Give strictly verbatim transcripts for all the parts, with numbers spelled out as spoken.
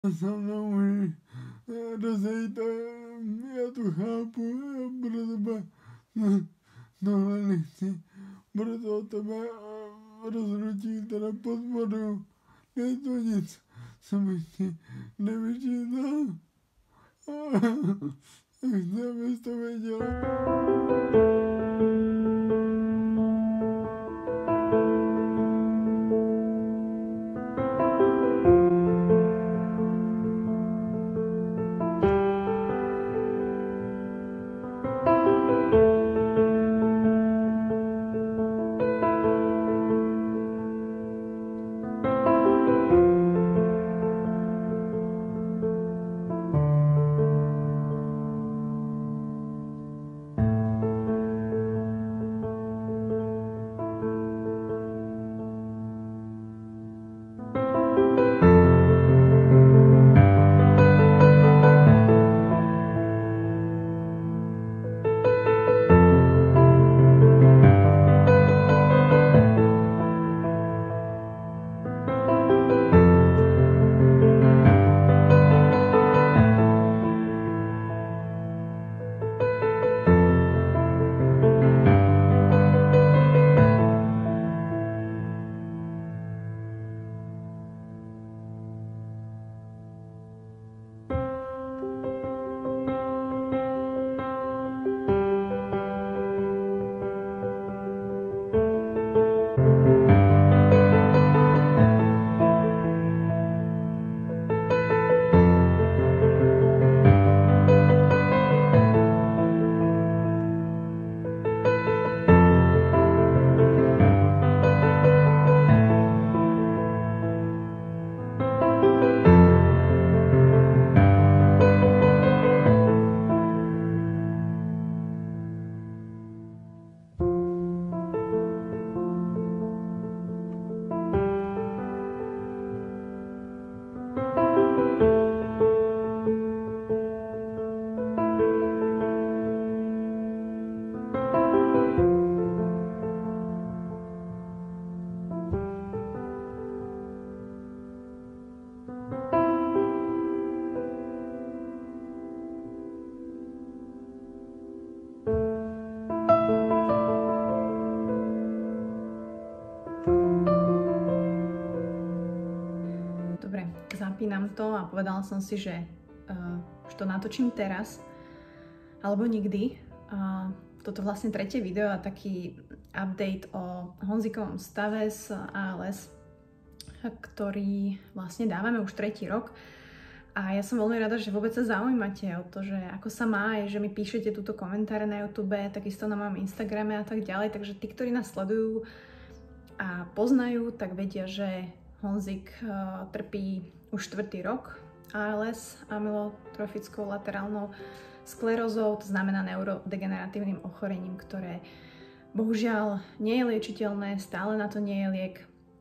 so mnou může rozejít a já to chápu, proto no, tohle nechci, proto tebe rozhodnutí teda podporuju. Je to nic, co bych ti nevyčítal. Chci, abys to věděla. Zapínam to a povedala som si, že uh, už to natočím teraz alebo nikdy. Uh, toto vlastne tretie video a taký update o Honzikovom stave z á el es, ktorý vlastne dávame už tretí rok. A ja som veľmi rada, že vôbec sa zaujímate o to, že ako sa má, aj že mi píšete túto komentáre na YouTube, takisto na mojom Instagrame a tak ďalej. Takže tí, ktorí nás sledujú a poznajú, tak vedia, že Honzik uh, trpí už štvrtý rok á el es, amylotrofickou laterálnou sklerózou, to znamená neurodegeneratívnym ochorením, ktoré bohužiaľ nie je liečiteľné, stále na to nie je liek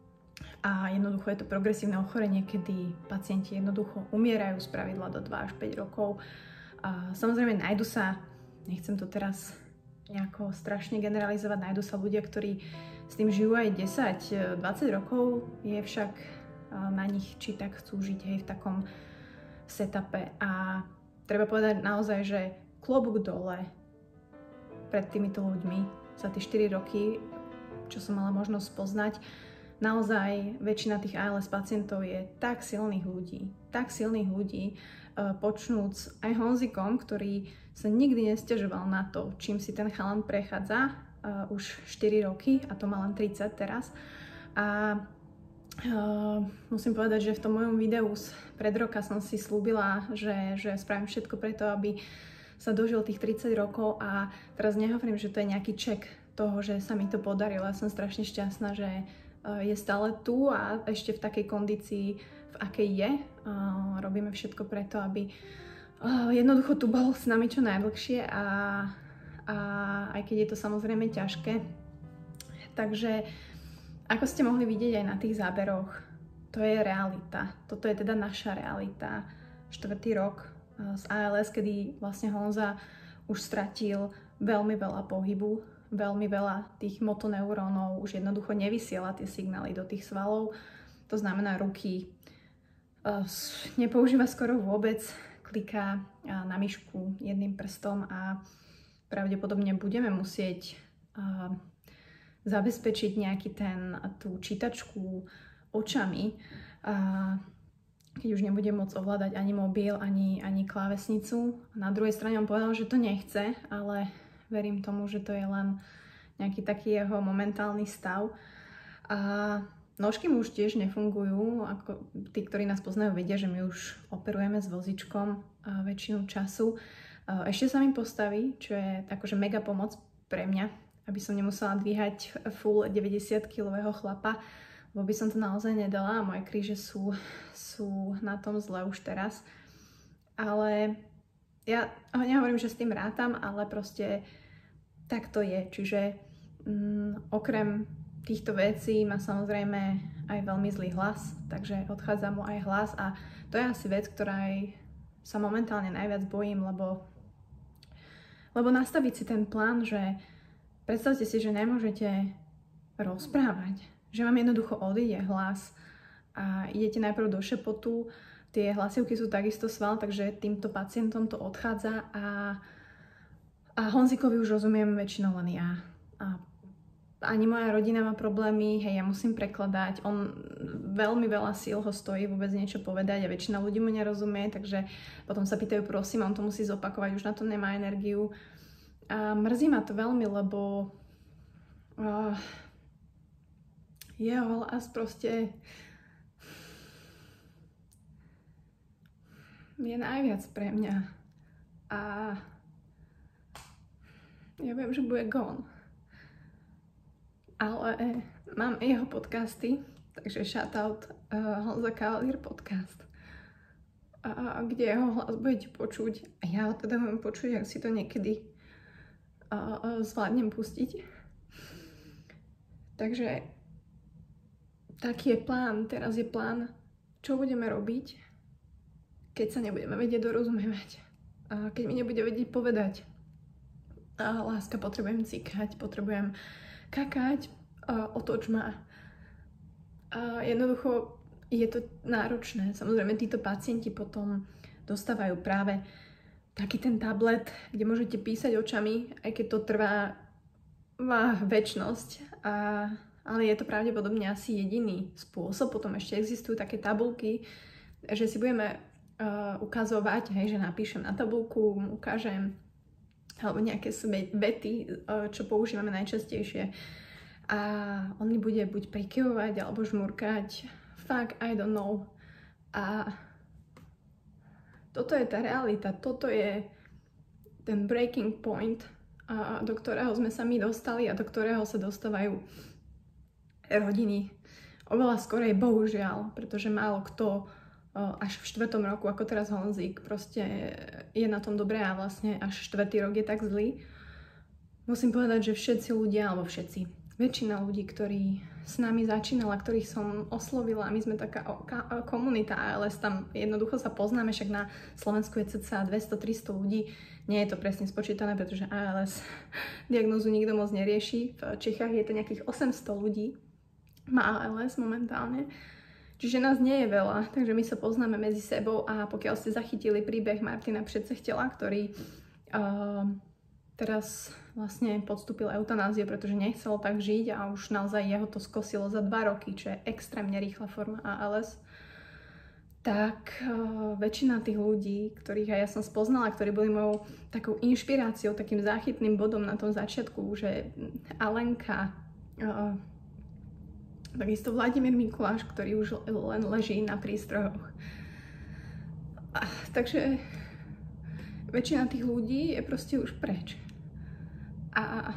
a jednoducho je to progresívne ochorenie, kedy pacienti jednoducho umierajú spravidla do dva až päť rokov. A samozrejme nájdu sa, nechcem to teraz nejako strašne generalizovať, nájdu sa ľudia, ktorí s tým žijú aj desať dvadsať rokov, je však na nich, či tak chcú žiť hej, v takom setupe. A treba povedať naozaj, že klobúk dole pred týmito ľuďmi za tie štyri roky, čo som mala možnosť poznať. Naozaj väčšina tých á el es pacientov je tak silných ľudí, tak silných ľudí, počnúc aj Honzikom, ktorý sa nikdy nesťažoval na to, čím si ten chalan prechádza uh, už štyri roky, a to má len tridsať teraz. A Uh, musím povedať, že v tom mojom videu z pred roka som si slúbila, že, že spravím všetko preto, aby sa dožil tých tridsať rokov, a teraz nehovorím, že to je nejaký ček toho, že sa mi to podarilo. Ja som strašne šťastná, že uh, je stále tu a ešte v takej kondícii, v akej je. Uh, robíme všetko preto, aby uh, jednoducho tu bol s nami čo najdlhšie, a, a aj keď je to samozrejme ťažké. Takže ako ste mohli vidieť aj na tých záberoch, to je realita. Toto je teda naša realita. Štvrtý rok z á el es, kedy vlastne Honza už stratil veľmi veľa pohybu, veľmi veľa tých motoneurónov, už jednoducho nevysiela tie signály do tých svalov. To znamená, ruky nepoužíva skoro vôbec, kliká na myšku jedným prstom a pravdepodobne budeme musieť zabezpečiť nejaký ten, tú čítačku očami, keď už nebudem môcť ovládať ani mobil, ani, ani klávesnicu. Na druhej strane on povedal, že to nechce, ale verím tomu, že to je len nejaký taký jeho momentálny stav. A nožky mu už tiež nefungujú. Ako tí, ktorí nás poznajú, vedia, že my už operujeme s vozičkom väčšinu času. Ešte sa mi postaví, čo je akože mega pomoc pre mňa, aby som nemusela dvíhať full deväťdesiatkilového chlapa, lebo by som to naozaj nedala a moje kríže sú, sú na tom zle už teraz. Ale ja nehovorím, že s tým rátam, ale proste tak to je. Čiže mm, okrem týchto vecí má samozrejme aj veľmi zlý hlas, takže odchádza mu aj hlas a to je asi vec, ktorej sa momentálne najviac bojím, lebo, lebo nastaviť si ten plán, že predstavte si, že nemôžete rozprávať, že vám jednoducho odíde hlas a idete najprv do šepotu, tie hlasivky sú takisto sval, takže týmto pacientom to odchádza a, a Honzikovi už rozumiem väčšinou len ja. A ani moja rodina má problémy, hej, ja musím prekladať, on veľmi veľa síl ho stojí vôbec niečo povedať a väčšina ľudí mu nerozumie, takže potom sa pýtajú, prosím, on to musí zopakovať, už na to nemá energiu. A mrzí ma to veľmi, lebo uh, jeho hlas proste je najviac pre mňa. A ja viem, že bude gone. Ale mám jeho podcasty, takže shoutout uh, Honza Cavalier podcast, uh, kde jeho hlas budete počuť. A ja ho teda budem počuť, ak si to niekedy uh, uh, zvládnem pustiť. Takže taký je plán. Teraz je plán, čo budeme robiť, keď sa nebudeme vedieť dorozumievať. Uh, keď mi nebude vedieť povedať, uh, láska, potrebujem cikať, potrebujem kakať, uh, otoč ma. Uh, jednoducho je to náročné. Samozrejme, títo pacienti potom dostávajú práve taký ten tablet, kde môžete písať očami, aj keď to trvá má večnosť. A, ale je to pravdepodobne asi jediný spôsob. Potom ešte existujú také tabulky, že si budeme uh, ukazovať, hej, že napíšem na tabulku, ukážem alebo nejaké vety, čo používame najčastejšie. A on mi bude buď prikyvovať, alebo žmurkať. Fuck, I don't know. A toto je tá realita, toto je ten breaking point, do ktorého sme sa my dostali a do ktorého sa dostávajú rodiny. Oveľa skorej, bohužiaľ, pretože málo kto až v štvrtom roku, ako teraz Honzik, proste je na tom dobré a vlastne až štvrtý rok je tak zlý. Musím povedať, že všetci ľudia, alebo všetci, väčšina ľudí, ktorí s nami začínala, ktorých som oslovila, my sme taká komunita á el es, tam jednoducho sa poznáme, však na Slovensku je cca dvesto tristo ľudí, nie je to presne spočítané, pretože á el es diagnózu nikto moc nerieši, v Čechách je to nejakých osemsto ľudí, má á el es momentálne. Čiže nás nie je veľa, takže my sa poznáme medzi sebou a pokiaľ ste zachytili príbeh Martina Předsechtela, ktorý uh, teraz vlastne podstúpil eutanáziu, pretože nechcel tak žiť a už naozaj jeho to skosilo za dva roky, čo je extrémne rýchla forma á el es, tak uh, väčšina tých ľudí, ktorých aj ja som spoznala, ktorí boli mojou takou inšpiráciou, takým záchytným bodom na tom začiatku, že Alenka, uh, takisto Vladimír Mikuláš, ktorý už len leží na prístrojoch. A, takže väčšina tých ľudí je proste už preč. A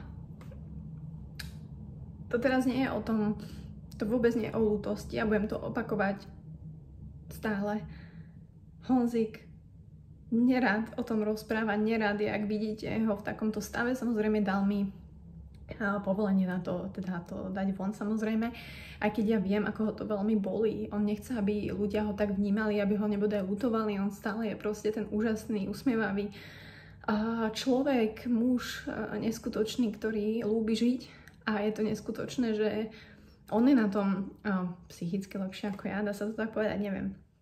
to teraz nie je o tom, to vôbec nie je o ľútosti, ja budem to opakovať stále. Honzik nerad o tom rozpráva, nerad, jak vidíte ho v takomto stave, samozrejme dal mi povolenie na to, teda to dať von samozrejme, aj keď ja viem, ako ho to veľmi bolí. On nechce, aby ľudia ho tak vnímali, aby ho nebodaj ľutovali, on stále je proste ten úžasný, usmievavý človek, muž neskutočný, ktorý ľúbi žiť a je to neskutočné, že on je na tom psychicky lepšie ako ja, dá sa to tak povedať, neviem.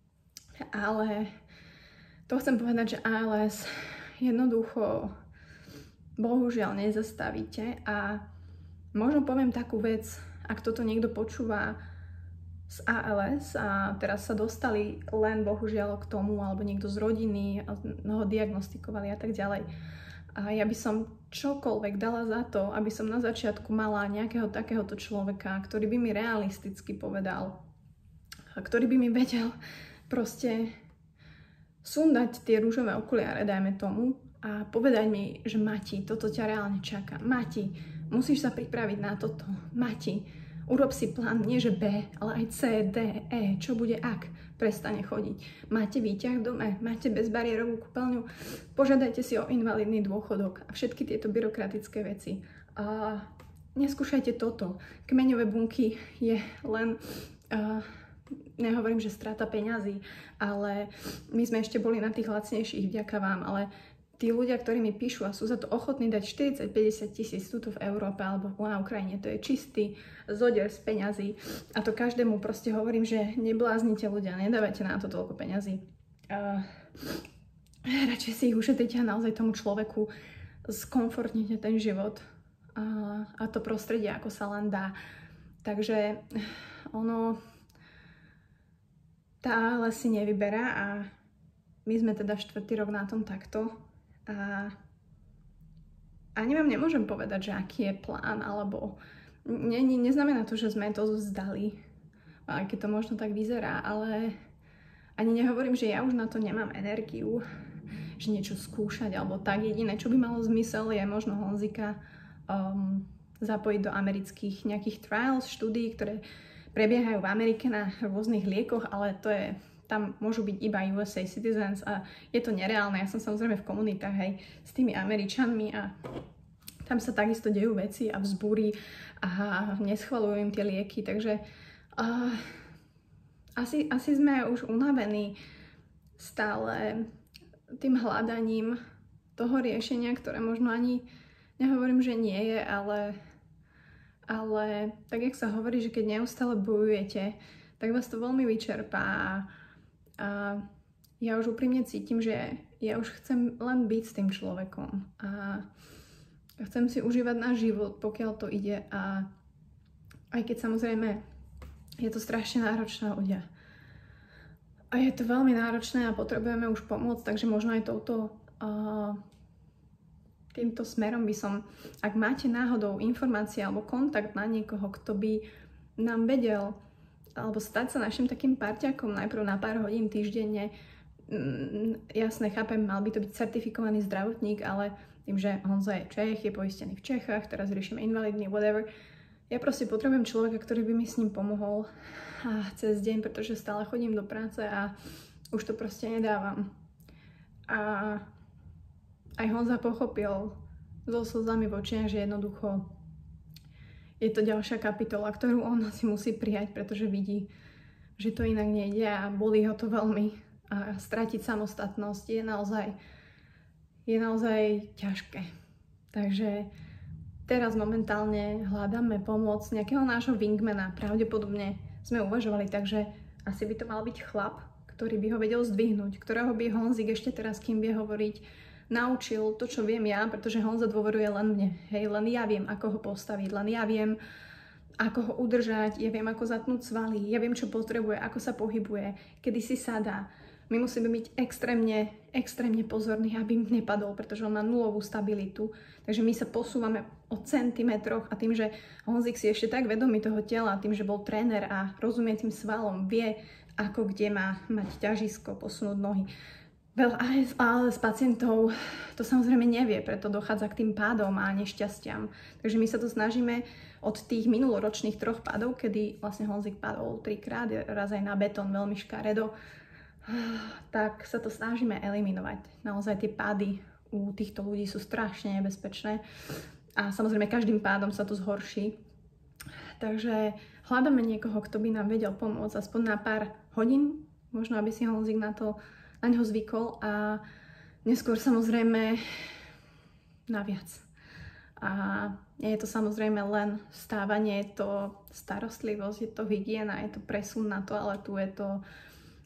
Ale to chcem povedať, že á el es jednoducho bohužiaľ nezastavíte a možno poviem takú vec, ak toto niekto počúva z á el es a teraz sa dostali len bohužiaľ k tomu, alebo niekto z rodiny ho diagnostikovali a tak ďalej. A ja by som čokoľvek dala za to, aby som na začiatku mala nejakého takéhoto človeka, ktorý by mi realisticky povedal, a ktorý by mi vedel proste sundať tie rúžové okuliare, dajme tomu, a povedať mi, že Mati, toto ťa reálne čaká. Mati, musíš sa pripraviť na toto. Mati, urob si plán, nie že B, ale aj C, D, E, čo bude ak prestane chodiť. Máte výťah v dome, máte bezbariérovú kúpeľňu, požiadajte si o invalidný dôchodok a všetky tieto byrokratické veci. A neskúšajte toto. Kmeňové bunky je len, uh, nehovorím, že strata peňazí, ale my sme ešte boli na tých lacnejších, vďaka vám, ale tí ľudia, ktorí mi píšu a sú za to ochotní dať štyridsať päťdesiat tisíc tuto v Európe alebo na Ukrajine, to je čistý zodier z peňazí. A to každému proste hovorím, že nebláznite ľudia, nedávajte na to toľko peňazí. Uh, radšej si ich ušetrite a naozaj tomu človeku skomfortnite ten život uh, a to prostredie, ako sa len dá. Takže ono, tá á el es si nevyberá a my sme teda štvrtý rok na tom takto. A ani vám nemôžem povedať, že aký je plán, alebo ne, ne, neznamená to, že sme to vzdali, aj keď to možno tak vyzerá, ale ani nehovorím, že ja už na to nemám energiu, že niečo skúšať, alebo tak. Jediné, čo by malo zmysel, je možno Honzika um, zapojiť do amerických nejakých trials, štúdií, ktoré prebiehajú v Amerike na rôznych liekoch, ale to je... Tam môžu byť iba ú es á citizens a je to nereálne. Ja som samozrejme v komunitách aj s tými Američanmi a tam sa takisto dejú veci a vzbúri a neschvaľujú im tie lieky, takže uh, asi, asi sme už unavení stále tým hľadaním toho riešenia, ktoré možno ani nehovorím, že nie je, ale, ale tak, jak sa hovorí, že keď neustále bojujete, tak vás to veľmi vyčerpá. A ja už úprimne cítim, že ja už chcem len byť s tým človekom a chcem si užívať náš život, pokiaľ to ide, a aj keď samozrejme je to strašne náročné ľudia. A je to veľmi náročné a potrebujeme už pomôcť, takže možno aj touto uh, týmto smerom by som, ak máte náhodou informácie alebo kontakt na niekoho, kto by nám vedel alebo stať sa našim takým parťakom najprv na pár hodín týždenne. Mm, jasne, chápem, mal by to byť certifikovaný zdravotník, ale tým, že Honza je Čech, je poistený v Čechách, teraz riešime invalidný, whatever. Ja proste potrebujem človeka, ktorý by mi s ním pomohol a cez deň, pretože stále chodím do práce a už to proste nedávam. A aj Honza pochopil so slzami v očiach, že jednoducho je to ďalšia kapitola, ktorú on si musí prijať, pretože vidí, že to inak nejde a bolí ho to veľmi. A stratiť samostatnosť je naozaj, je naozaj ťažké. Takže teraz momentálne hľadáme pomoc nejakého nášho wingmana. Pravdepodobne sme uvažovali tak, že asi by to mal byť chlap, ktorý by ho vedel zdvihnúť, ktorého by Honzik ešte teraz, kým vie hovoriť, naučil to, čo viem ja, pretože Honza dôveruje len mne. Hej, len ja viem, ako ho postaviť, len ja viem, ako ho udržať, ja viem, ako zatnúť svaly, ja viem, čo potrebuje, ako sa pohybuje, kedy si sadá. My musíme byť extrémne, extrémne pozorní, aby nepadol, pretože on má nulovú stabilitu. Takže my sa posúvame o centimetroch a tým, že Honzik si ešte tak vedomý toho tela, tým, že bol tréner a rozumie tým svalom, vie, ako kde má mať ťažisko, posunúť nohy. Veľa ale z pacientov to samozrejme nevie, preto dochádza k tým pádom a nešťastiam. Takže my sa to snažíme od tých minuloročných troch pádov, kedy vlastne Honzik padol trikrát, raz aj na betón, veľmi škaredo, tak sa to snažíme eliminovať. Naozaj tie pády u týchto ľudí sú strašne nebezpečné a samozrejme každým pádom sa to zhorší. Takže hľadáme niekoho, kto by nám vedel pomôcť aspoň na pár hodín, možno aby si Honzik na to na ňo zvykol a neskôr samozrejme na viac. A nie je to samozrejme len vstávanie, je to starostlivosť, je to hygiena, je to presun na toaletu, je to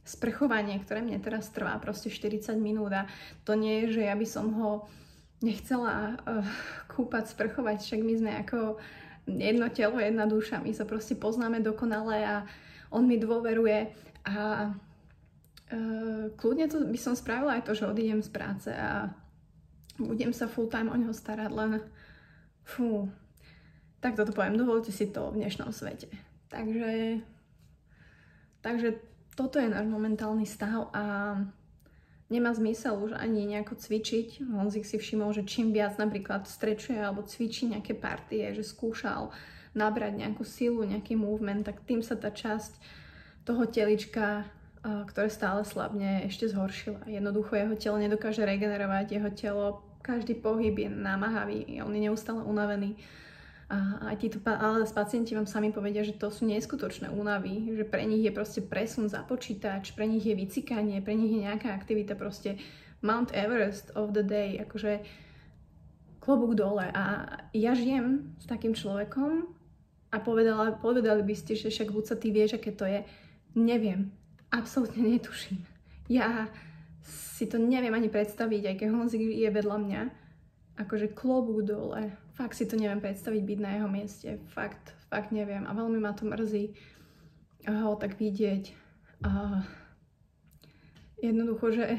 sprchovanie, ktoré mne teraz trvá proste štyridsať minút a to nie je, že ja by som ho nechcela uh, kúpať, sprchovať, však my sme ako jedno telo, jedna duša, my sa proste poznáme dokonale a on mi dôveruje a uh, kľudne to by som spravila aj to, že odídem z práce a budem sa full time o neho starať, len fú, tak toto poviem, dovolte si to v dnešnom svete. Takže, takže toto je náš momentálny stav a nemá zmysel už ani nejako cvičiť. Honzik si všimol, že čím viac napríklad strečuje alebo cvičí nejaké partie, že skúšal nabrať nejakú silu, nejaký movement, tak tým sa tá časť toho telička, ktoré stále slabne, ešte zhoršila. Jednoducho jeho telo nedokáže regenerovať, jeho telo, každý pohyb je namáhavý, on je neustále unavený. A aj títo ale pacienti vám sami povedia, že to sú neskutočné únavy, že pre nich je proste presun za počítač, pre nich je vycikanie, pre nich je nejaká aktivita, proste Mount Everest of the day, akože klobúk dole. A ja žijem s takým človekom a povedala, povedali by ste, že však Buca, ty vieš, aké to je. Neviem, absolútne netuším. Ja si to neviem ani predstaviť, aj keď Honzik je vedľa mňa, akože klobúk dole. Fakt si to neviem predstaviť byť na jeho mieste. Fakt, fakt neviem. A veľmi ma to mrzí ho tak vidieť. A jednoducho, že...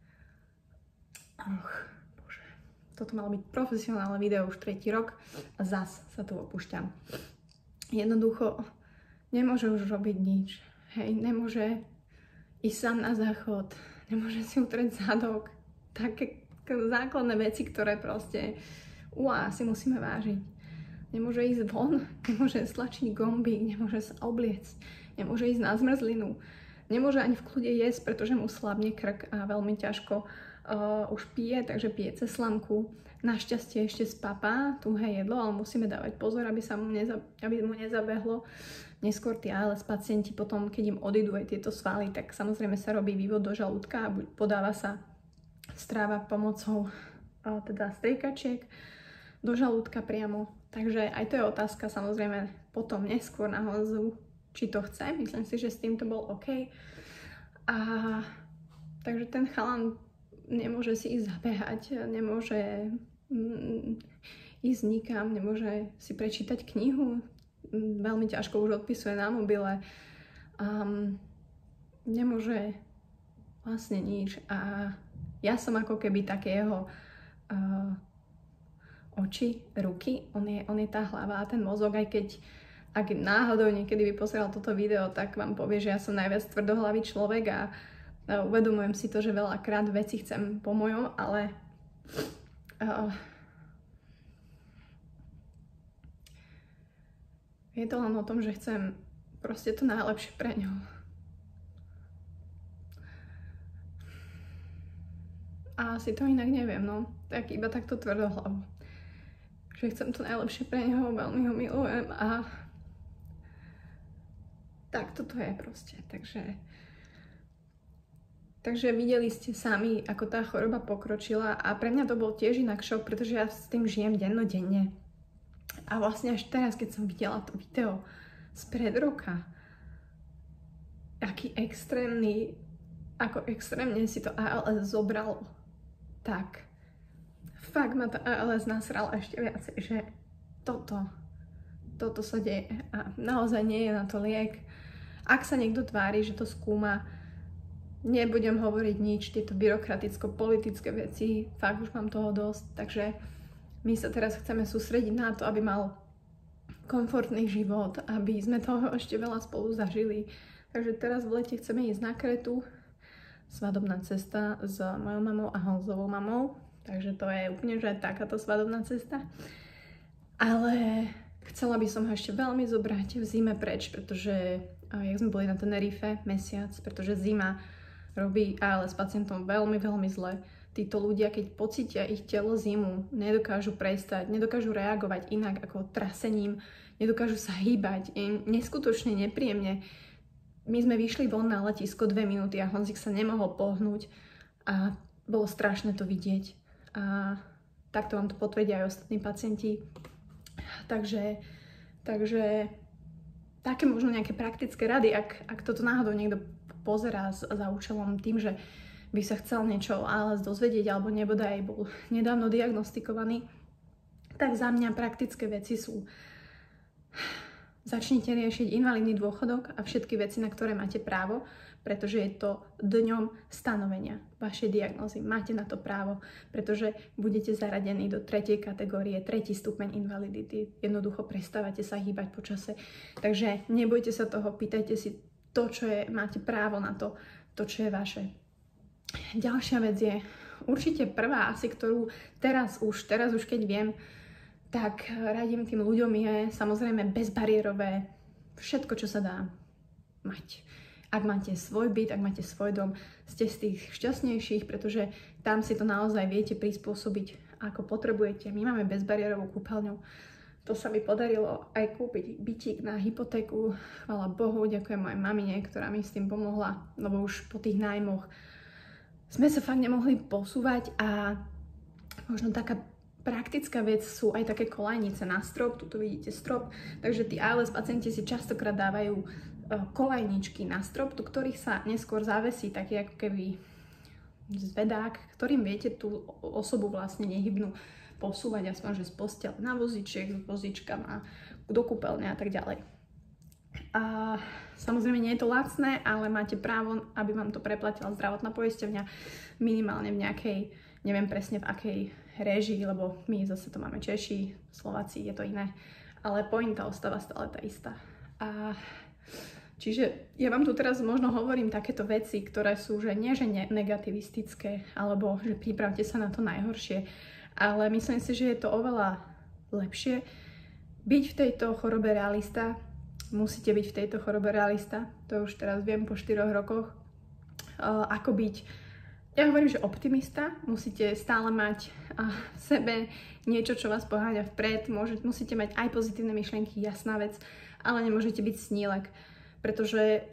Och, bože. Toto malo byť profesionálne video už tretí rok a zas sa tu opúšťam. Jednoducho nemôže už robiť nič. Hej, nemôže ísť sám na záchod. Nemôže si utrieť zadok. Také základné veci, ktoré proste uá, si musíme vážiť. Nemôže ísť von, nemôže stlačiť gombík, nemôže sa obliecť, nemôže ísť na zmrzlinu, nemôže ani v kľude jesť, pretože mu slabne krk a veľmi ťažko uh, už pije, takže pije cez slamku. Našťastie ešte spapá tuhé jedlo, ale musíme dávať pozor, aby, sa mu, neza, aby mu nezabehlo. Neskôr tí á el es pacienti potom, keď im odídu aj tieto svaly, tak samozrejme sa robí vývod do žalúdka a podáva sa stráva pomocou uh, teda striekačiek do žalúdka priamo. Takže aj to je otázka samozrejme potom neskôr na Honzu, či to chce. Myslím si, že s tým to bol OK. A takže ten chalan nemôže si ísť zabehať, nemôže mm, ísť nikam, nemôže si prečítať knihu. Veľmi ťažko už odpisuje na mobile. Um, nemôže vlastne nič. A ja som ako keby také jeho uh, oči, ruky, on je, on je tá hlava a ten mozog, aj keď ak náhodou niekedy by pozeral toto video, tak vám povie, že ja som najviac tvrdohlavý človek a, a uvedomujem si to, že veľakrát veci chcem po mojom, ale uh, je to len o tom, že chcem proste to najlepšie pre ňo. A asi to inak neviem, no. Tak iba takto tvrdohlavo. Že chcem to najlepšie pre neho, veľmi ho milujem a tak toto je proste. Takže, takže videli ste sami, ako tá choroba pokročila a pre mňa to bol tiež inak šok, pretože ja s tým žijem dennodenne. A vlastne až teraz, keď som videla to video spred roka, aký extrémny, ako extrémne si to á el es zobralo, tak fakt ma to á el es nasral ešte viacej, že toto, toto sa deje a naozaj nie je na to liek. Ak sa niekto tvári, že to skúma, nebudem hovoriť nič, tieto byrokraticko-politické veci, fakt už mám toho dosť, takže my sa teraz chceme sústrediť na to, aby mal komfortný život, aby sme toho ešte veľa spolu zažili. Takže teraz v lete chceme ísť na Kretu, svadobná cesta s mojou mamou a Honzovou mamou. Takže to je úplne, že takáto svadobná cesta. Ale chcela by som ho ešte veľmi zobrať v zime preč, pretože jak sme boli na Tenerife mesiac, pretože zima robí á el es pacientom veľmi, veľmi zle. Títo ľudia, keď pocítia ich telo zimu, nedokážu prestať, nedokážu reagovať inak ako trasením, nedokážu sa hýbať, je neskutočne nepríjemne. My sme vyšli von na letisko dve minúty a Honzik sa nemohol pohnúť a bolo strašné to vidieť. A takto vám to potvrdia aj ostatní pacienti. Takže, takže také možno nejaké praktické rady, ak, ak toto náhodou niekto pozerá za účelom tým, že by sa chcel niečo o á el es dozvedieť alebo nebodaj bol nedávno diagnostikovaný, tak za mňa praktické veci sú: začnite riešiť invalidný dôchodok a všetky veci, na ktoré máte právo, pretože je to dňom stanovenia vašej diagnózy. Máte na to právo, pretože budete zaradení do tretej kategórie, tretí stupeň invalidity. Jednoducho prestávate sa hýbať po čase. Takže nebojte sa toho, pýtajte si to, čo je, máte právo na to, to, čo je vaše. Ďalšia vec je určite prvá, asi ktorú teraz už, teraz už keď viem, tak radím tým ľuďom je samozrejme bezbariérové všetko, čo sa dá mať. Ak máte svoj byt, ak máte svoj dom, ste z tých šťastnejších, pretože tam si to naozaj viete prispôsobiť, ako potrebujete. My máme bezbariérovú kúpeľňu. To sa mi podarilo aj kúpiť bytík na hypotéku. Chvála Bohu, ďakujem mojej mamine, ktorá mi s tým pomohla, lebo už po tých nájmoch sme sa fakt nemohli posúvať. A možno taká praktická vec sú aj také kolajnice na strop. Tuto vidíte strop, takže tí á el es pacienti si častokrát dávajú kolajničky na strop, do ktorých sa neskôr zavesí taký ako keby zvedák, ktorým viete tú osobu vlastne nehybnú posúvať aspoň, že z postele na vozíčiek, s vozíčkami a do kúpeľne a tak ďalej. A samozrejme nie je to lacné, ale máte právo, aby vám to preplatila zdravotná poisťovňa minimálne v nejakej, neviem presne v akej réžii, lebo my zase to máme Češi, Slováci, je to iné, ale pointa ostáva stále tá istá. A čiže ja vám tu teraz možno hovorím takéto veci, ktoré sú, že nie že ne- negativistické, alebo že pripravte sa na to najhoršie, ale myslím si, že je to oveľa lepšie byť v tejto chorobe realista. Musíte byť v tejto chorobe realista, to už teraz viem po štyroch rokoch, uh, ako byť, ja hovorím, že optimista. Musíte stále mať uh, v sebe niečo, čo vás poháňa vpred, Môže, musíte mať aj pozitívne myšlienky, jasná vec, ale nemôžete byť snílek, pretože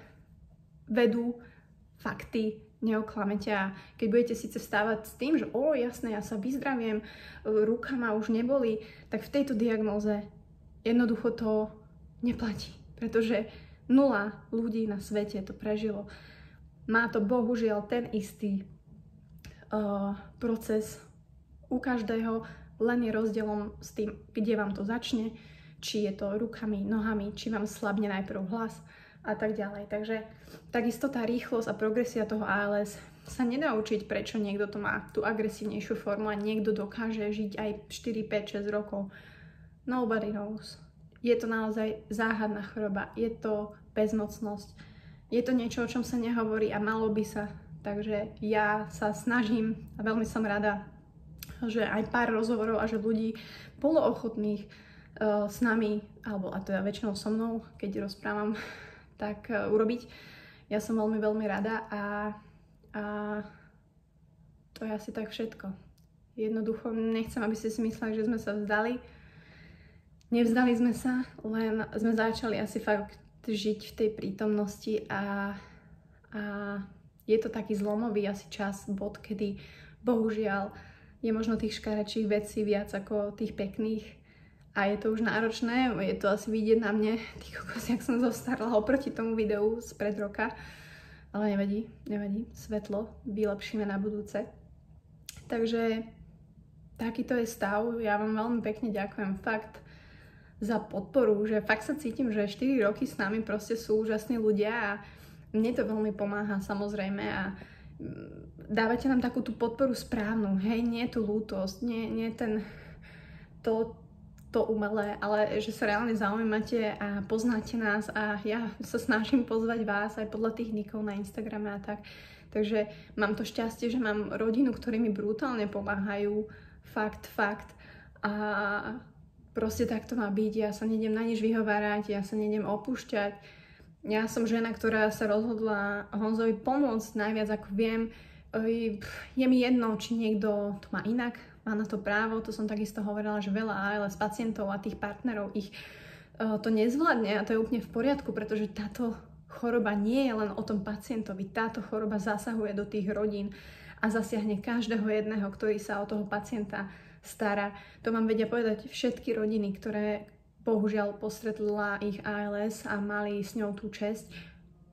vedú fakty, neoklamete, a keď budete síce vstávať s tým, že o, jasné, ja sa vyzdraviem, ruka ma už neboli, tak v tejto diagnóze jednoducho to neplatí, pretože nula ľudí na svete to prežilo. Má to bohužiaľ ten istý uh, proces u každého, len je rozdielom s tým, kde vám to začne, či je to rukami, nohami, či vám slabne najprv hlas a tak ďalej. Takže takisto tá rýchlosť a progresia toho á el es sa nedá učiť, prečo niekto to má tú agresívnejšiu formu a niekto dokáže žiť aj štyri, päť, šesť rokov. Nobody knows. Je to naozaj záhadná choroba, je to bezmocnosť, je to niečo, o čom sa nehovorí a malo by sa. Takže ja sa snažím a veľmi som rada, že aj pár rozhovorov a že ľudí bolo ochotných uh, s nami, alebo a teda väčšinou so mnou, keď rozprávam, tak uh, urobiť. Ja som veľmi, veľmi rada a, a to je asi tak všetko. Jednoducho nechcem, aby ste si mysleli, že sme sa vzdali. Nevzdali sme sa, len sme začali asi fakt žiť v tej prítomnosti a, a je to taký zlomový asi čas, bod, kedy bohužiaľ je možno tých škarečích vecí viac ako tých pekných a je to už náročné, je to asi vidieť na mne, tých kokos, jak som zostarla oproti tomu videu spred roka, ale nevadí, nevadí, svetlo vylepšíme na budúce. Takže takýto je stav, ja vám veľmi pekne ďakujem fakt za podporu, že fakt sa cítim, že štyri roky s nami proste sú úžasní ľudia a mne to veľmi pomáha samozrejme a dávate nám takú tú podporu správnu, hej, nie tú lútosť, nie, nie ten to, to umelé, ale že sa reálne zaujímate a poznáte nás a ja sa snažím pozvať vás aj podľa tých nikov na Instagrame a tak. Takže mám to šťastie, že mám rodinu, ktorí mi brutálne pomáhajú, fakt, fakt a proste tak to má byť, ja sa nejdem na nič vyhovárať, ja sa nejdem opúšťať. Ja som žena, ktorá sa rozhodla Honzovi pomôcť najviac ako viem. Je mi jedno, či niekto to má inak, má na to právo, to som takisto hovorila, že veľa á el es pacientov a tých partnerov ich to nezvládne a to je úplne v poriadku, pretože táto choroba nie je len o tom pacientovi, táto choroba zasahuje do tých rodín a zasiahne každého jedného, ktorý sa o toho pacienta stará. To vám vedia povedať všetky rodiny, ktoré bohužiaľ postretla ich á el es a mali s ňou tú česť.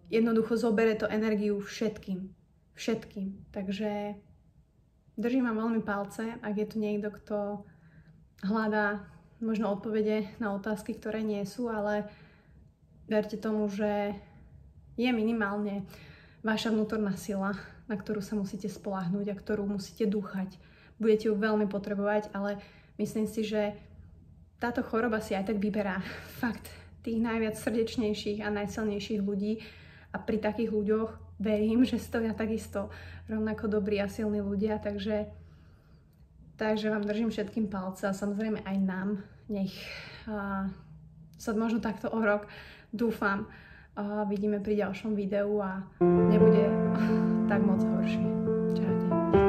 jednoducho zobere to energiu všetkým. Všetkým. Takže držím vám veľmi palce, ak je tu niekto, kto hľadá možno odpovede na otázky, ktoré nie sú, ale verte tomu, že je minimálne vaša vnútorná sila, na ktorú sa musíte spoľahnúť a ktorú musíte dúchať. Budete ju veľmi potrebovať, ale myslím si, že táto choroba si aj tak vyberá fakt tých najviac srdečnejších a najsilnejších ľudí a pri takých ľuďoch verím, že stoja takisto rovnako dobrí a silní ľudia, takže, takže vám držím všetkým palce a samozrejme aj nám, nech uh, sa možno takto o rok, dúfam, uh, vidíme pri ďalšom videu a nebude uh, tak moc horší. Čaute.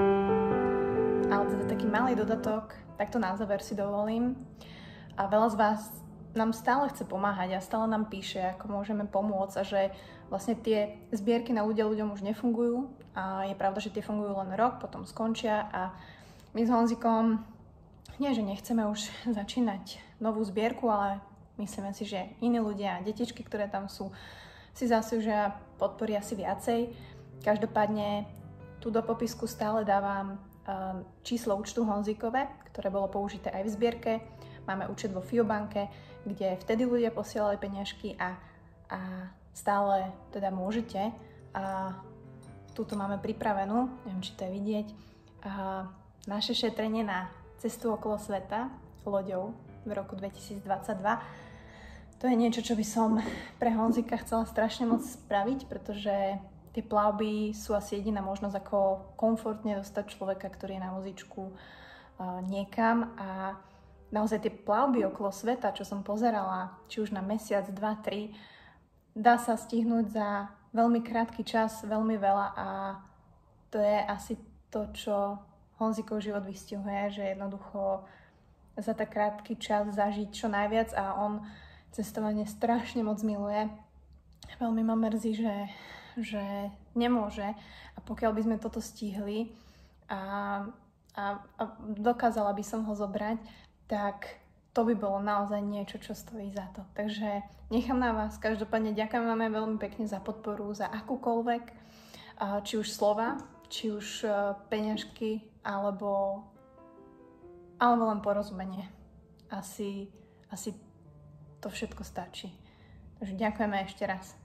Ale teda taký malý dodatok, takto na záver si dovolím. A veľa z vás nám stále chce pomáhať a stále nám píše, ako môžeme pomôcť a že vlastne tie zbierky na ľudia ľuďom už nefungujú a je pravda, že tie fungujú len rok, potom skončia a my s Honzikom nie, že nechceme už začínať novú zbierku, ale myslíme si, že iní ľudia, detičky, ktoré tam sú, si zaslúžia podpory asi viacej. Každopádne tu do popisku stále dávam um, číslo účtu Honzikove, ktoré bolo použité aj v zbierke. Máme účet vo Fiobanke, kde vtedy ľudia posielali peniažky a, a stále teda môžete. A túto máme pripravenú, neviem, či to je vidieť, a naše šetrenie na cestu okolo sveta loďou v roku dvetisícdvadsaťdva. To je niečo, čo by som pre Honzika chcela strašne moc spraviť, pretože tie plavby sú asi jediná možnosť, ako komfortne dostať človeka, ktorý je na vozíčku uh, niekam. A naozaj tie plavby okolo sveta, čo som pozerala, či už na mesiac, dva, tri, dá sa stihnúť za veľmi krátky čas, veľmi veľa a to je asi to, čo Honzikov život vystihuje, že jednoducho za tak krátky čas zažiť čo najviac a on cestovanie strašne moc miluje. Veľmi ma mrzí, že, že nemôže a pokiaľ by sme toto stihli a, a, a dokázala by som ho zobrať, tak to by bolo naozaj niečo, čo stojí za to. Takže nechám na vás. Každopádne ďakujem vám veľmi pekne za podporu, za akúkoľvek, či už slova, či už peňažky, alebo, alebo len porozumenie. Asi, asi to všetko stačí. Takže ďakujeme ešte raz.